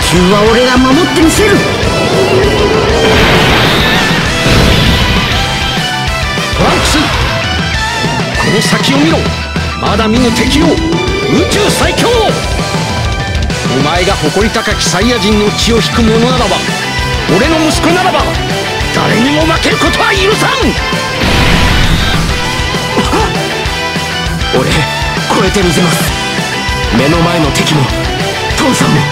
球は俺が守ってみせる。 トランクス、この先を見ろ。まだ見ぬ敵を、宇宙最強。お前が誇り高きサイヤ人の血を引く者ならば、俺の息子ならば誰にも負けることは許さん。 俺超えてみせます。目の前の敵も父さんも。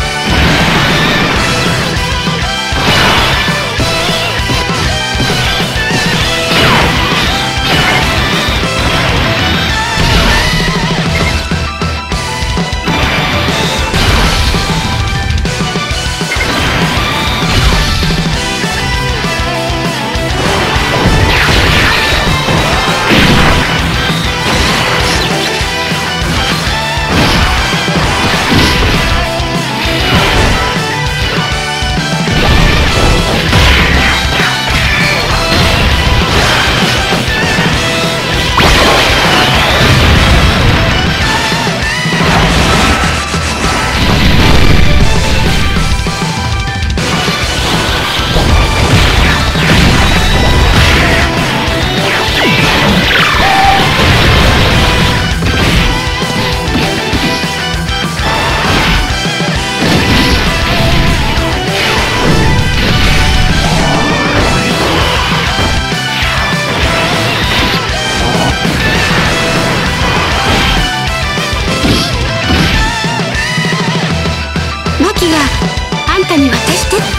たに渡してって。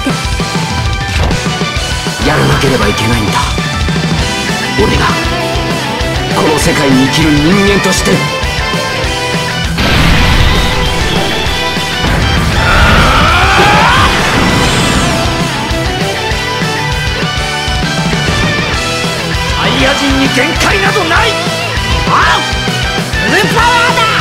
やらなければいけないんだ。俺がこの世界に生きる人間として。 サイヤ人に限界などない。あっ、フルパワーだ。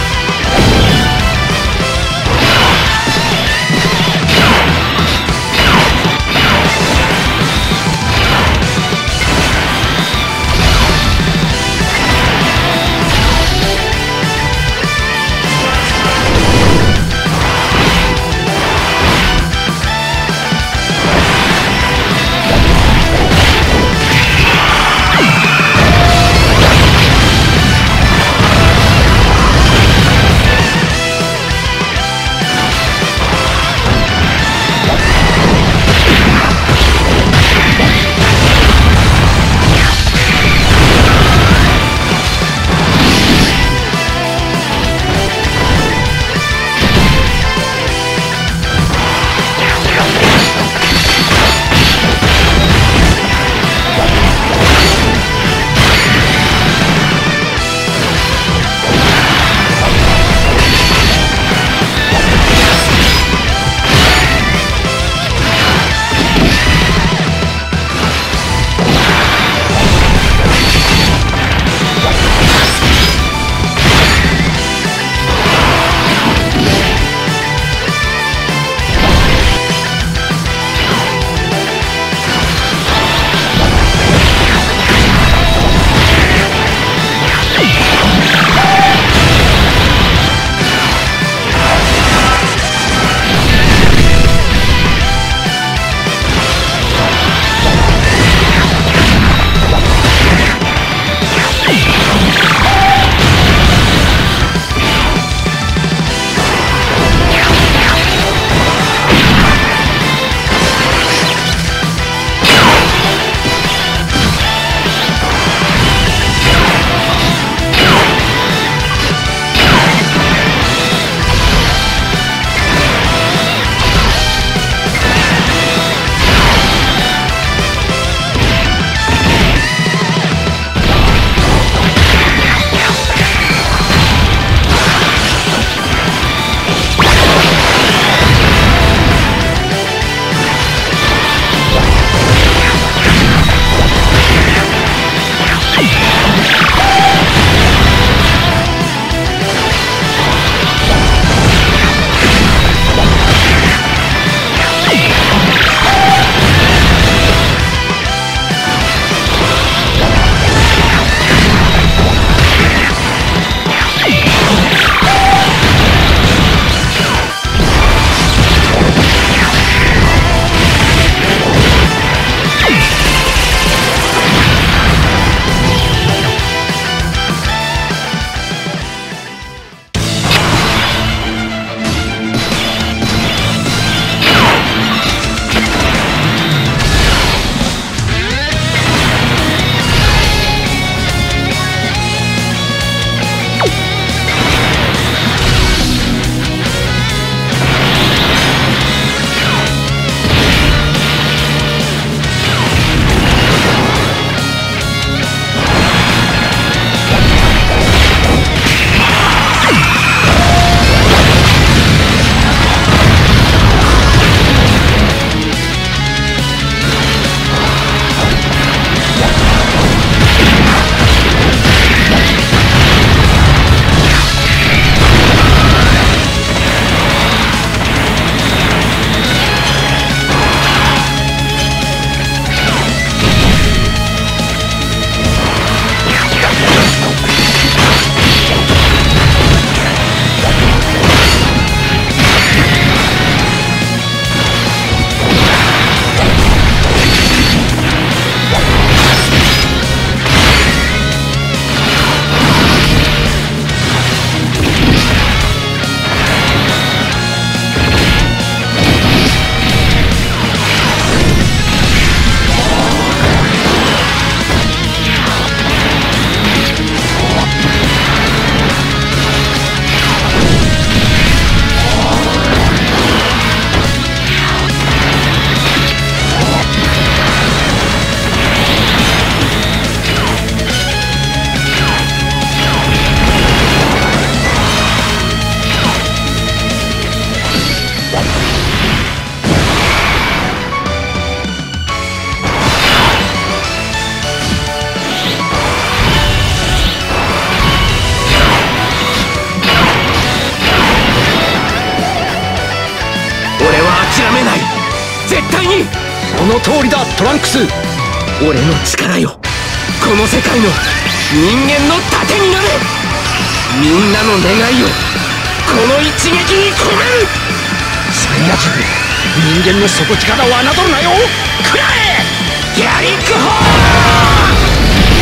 諦めない。絶対に。 その通りだトランクス。 俺の力よ、この世界の人間の盾になれ。みんなの願いをこの一撃に込める。 サイヤ人、人間の底力を侮るなよ。食らえギャリックホー。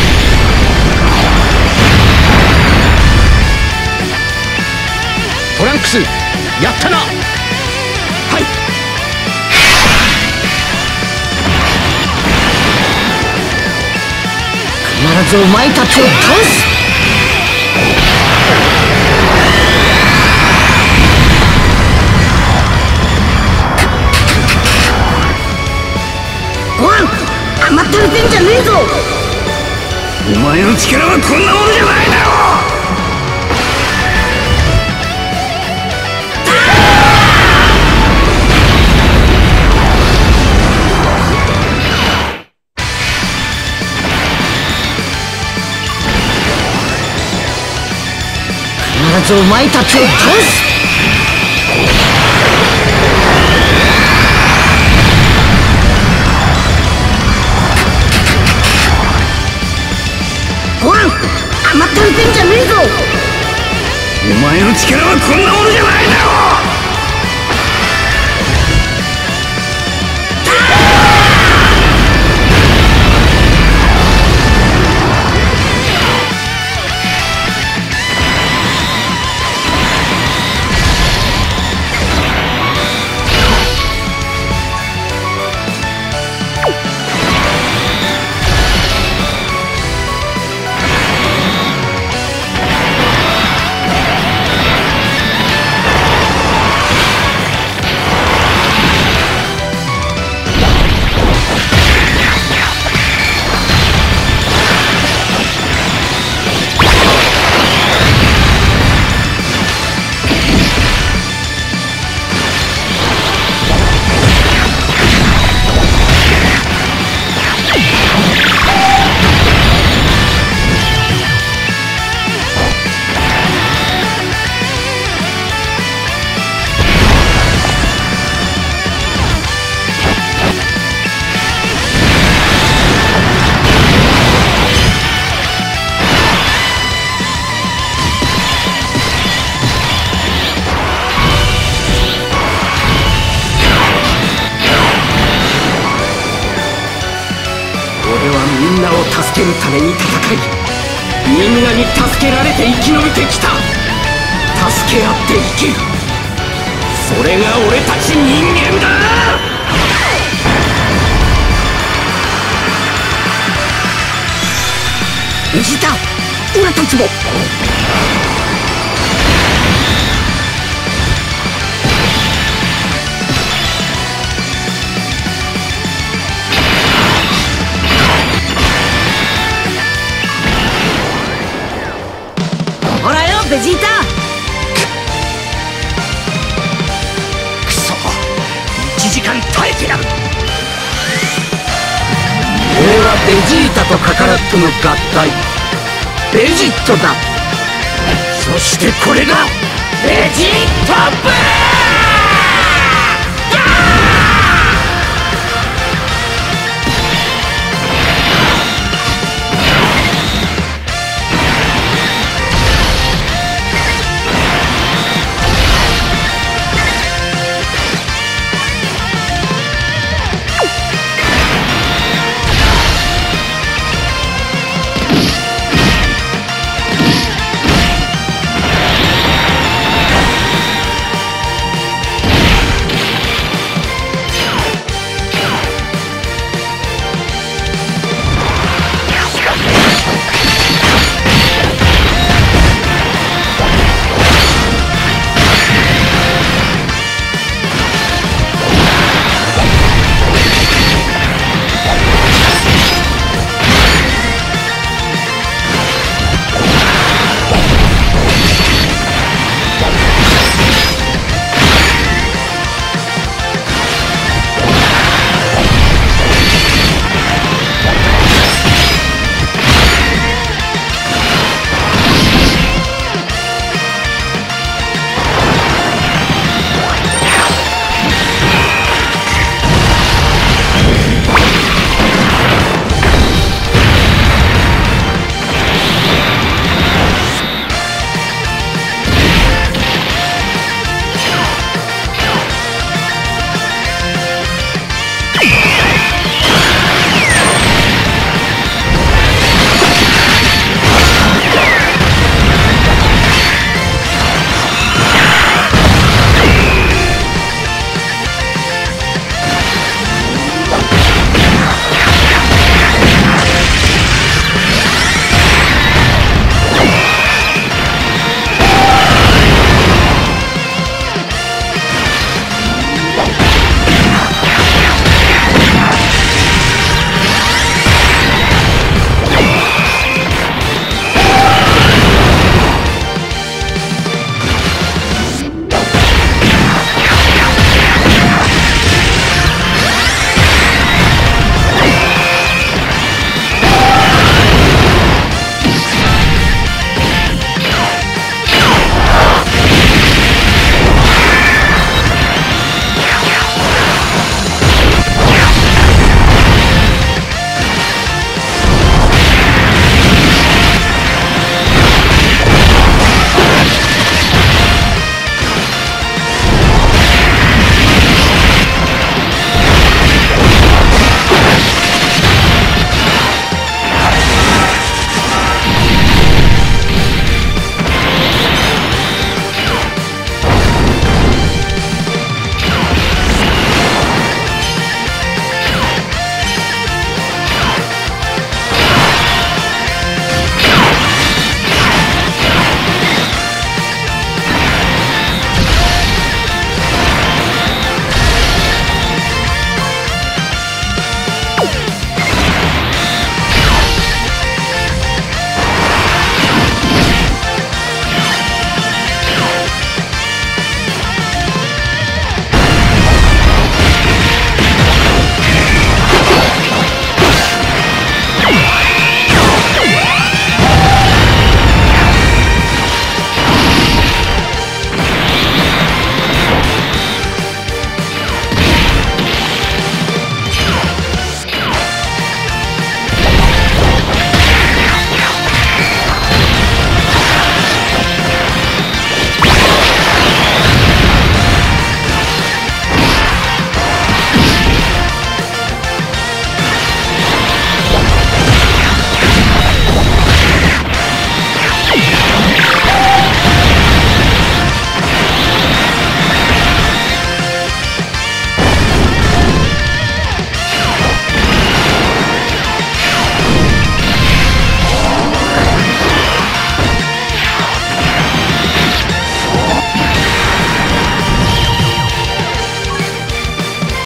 トランクス、やったな。はい。 必ずお前たちを倒す。ご飯甘ったれてんじゃねえぞ。 お前の力はこんなものじゃないだろう。 必ずお前たちを倒す。ご飯甘ったれてんじゃねえぞ。 お前の力はこんなものじゃないだろう。みんなを助けるために戦い、みんなに助けられて生き延びてきた。助け合って生きる、それが俺たち人間だ。 ベジータ、オラたちも。ほらよベジータ。 くそ、1時間耐えてやる。 俺はベジータとカカロットの合体、ベジットだ。 そしてこれがベジートブレード。